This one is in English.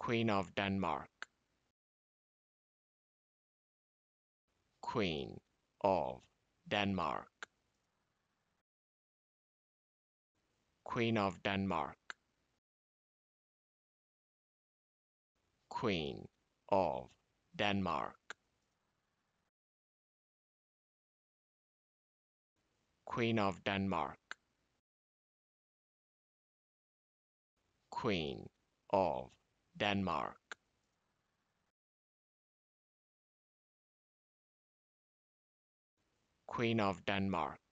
Queen of Denmark. Queen of Denmark. Queen of Denmark. Queen of Denmark. Queen of Denmark. Queen of Denmark. Queen of Denmark.